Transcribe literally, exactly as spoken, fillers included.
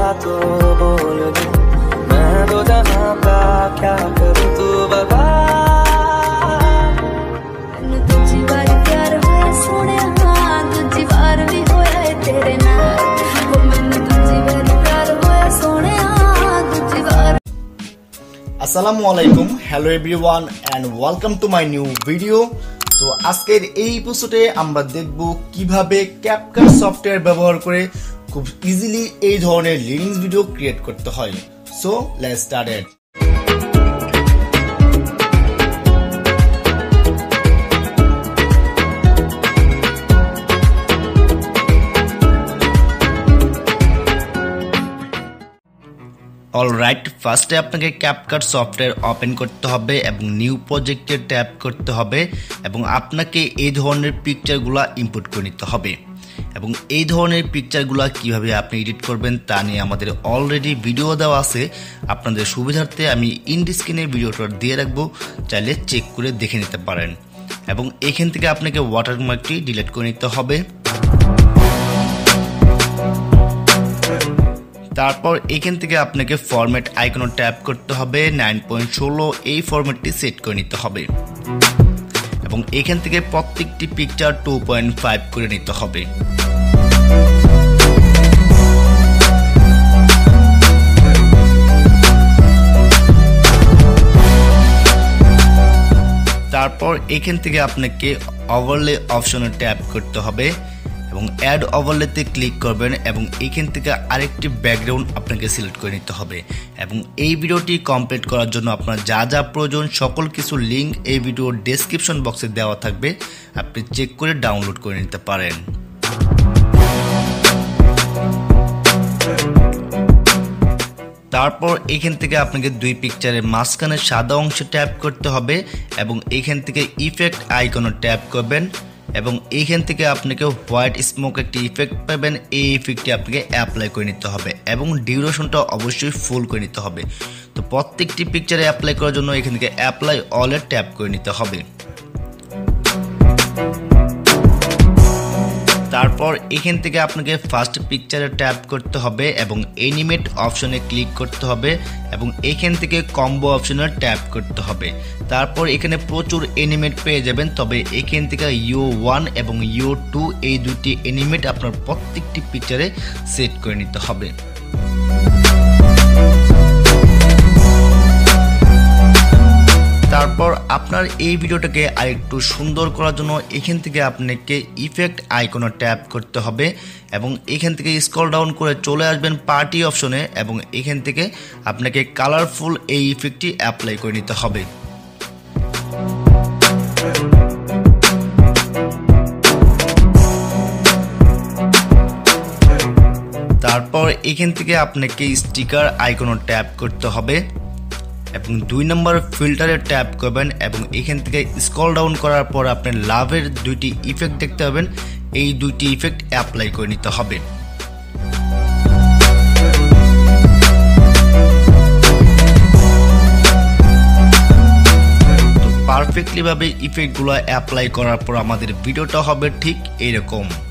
तो बोल दूं, मैं दो जहां का क्या करूं तू बता। मैनू दूजी बार प्यार होया सोने हां, दूजी बार भी होया है तेरे नाल। ओ मैनू दूजी बार प्यार होया सोने हां, दूजी बार। আসসালামু আলাইকুম, hello everyone and welcome to my new video. তো আজকের এই এপিসোডে আমরা দেখব কিভাবে ক্যাপকাট সফটওয়্যার ব্যবহার করে খুব ইজিলি এই ধরনের লিরিক্স ভিডিও ক্রিয়েট করতে হয়। So let's start it. Alright, ফার্স্টে আপনাকে ক্যাপকাট সফটওয়্যার ওপেন করতে হবে এবং নিউ প্রজেক্টে ট্যাপ করতে হবে এবং আপনাকে এই ধরনের পিকচারগুলো ইম্পোর্ট করে নিতে হবে। এবং এই ধরনের পিকচারগুলো কিভাবে আপনি এডিট করবেন তা নিয়ে আমাদের অলরেডি ভিডিও দেওয়া আছে। আপনাদের সুবিধার্থে আমি ইন স্ক্রিনে ভিডিওটা দিয়ে রাখবো, চাইলে চেক করে দেখে নিতে পারেন। এবং এখান থেকে আপনাকে ওয়াটারমার্কটি ডিলিট করে নিতে হবে। তারপর এখান থেকে আপনাকে ফরম্যাট আইকনে ট্যাপ করতে হবে, নাইন পয়েন্ট ষোলো এই ফরম্যাটটি সেট করে নিতে হবে এবং এখান থেকে প্রত্যেকটি পিকচার টু পয়েন্ট ফাইভ করে নিতে হবে। তারপর এখান থেকে আপনাকে ওভারলে অপশনে ট্যাপ করতে হবে এবং অ্যাড ওভারলেতে ক্লিক করবেন এবং এখান থেকে আরেকটি ব্যাকগ্রাউন্ড আপনাকে সিলেক্ট করে নিতে হবে। এবং এই ভিডিওটি কমপ্লিট করার জন্য আপনার যা যা প্রয়োজন সকল কিছু লিঙ্ক এই ভিডিওর ডেসক্রিপশন বক্সে দেওয়া থাকবে, আপনি চেক করে ডাউনলোড করে নিতে পারেন। তারপর এখান থেকে আপনাকে দুই পিকচারের মাঝখানে সাদা অংশে ট্যাপ করতে হবে এবং এখান থেকে ইফেক্ট আইকনে ট্যাপ করবেন এবং এইখান থেকে আপনাকে হোয়াইট স্মোক একটি ইফেক্ট পাবেন, এই ইফেক্টটি আপনাকে অ্যাপ্লাই করে নিতে হবে এবং ডিউরেশনটা অবশ্যই ফুল করে নিতে হবে। তো প্রত্যেকটি পিকচারে অ্যাপ্লাই করার জন্য এখান থেকে অ্যাপ্লাই অলে ট্যাপ করে নিতে হবে। তারপর এখান থেকে আপনাকে ফার্স্ট পিকচারে ট্যাপ করতে হবে এবং অ্যানিমেট অপশনে ক্লিক করতে হবে এবং এখান থেকে কম্বো অপশনে ট্যাপ করতে হবে। তারপর এখানে প্রচুর অ্যানিমেট পেয়ে যাবেন, তবে এখান থেকে ইউ ওয়ান এবং ইউ টু এই দুটি অ্যানিমেট আপনার প্রত্যেকটি পিকচারে সেট করে নিতে হবে। তারপর আপনার এই ভিডিওটাকে আরেকটু সুন্দর করার জন্য এখান থেকে আপনাকে ইফেক্ট আইকনে ট্যাপ করতে হবে এবং এখান থেকে স্ক্রল ডাউন করে চলে আসবেন পার্টি অপশনে এবং এখান থেকে আপনাকে কালারফুল এই ইফেক্টটি অ্যাপ্লাই করে নিতে হবে। তারপর এখান থেকে আপনাকে স্টিকার আইকনে ট্যাপ করতে হবে এবং দুই নম্বর ফিল্টারে ট্যাপ করবেন এবং এখান থেকে স্ক্রল ডাউন করার পর আপনি লাভের দুইটি ইফেক্ট দেখতে পাবেন, এই দুইটি ইফেক্ট অ্যাপ্লাই করে নিতে হবে। তো পারফেক্টলি ভাবে ইফেক্টগুলো অ্যাপ্লাই করার পর আমাদের ভিডিওটা হবে ঠিক এইরকম।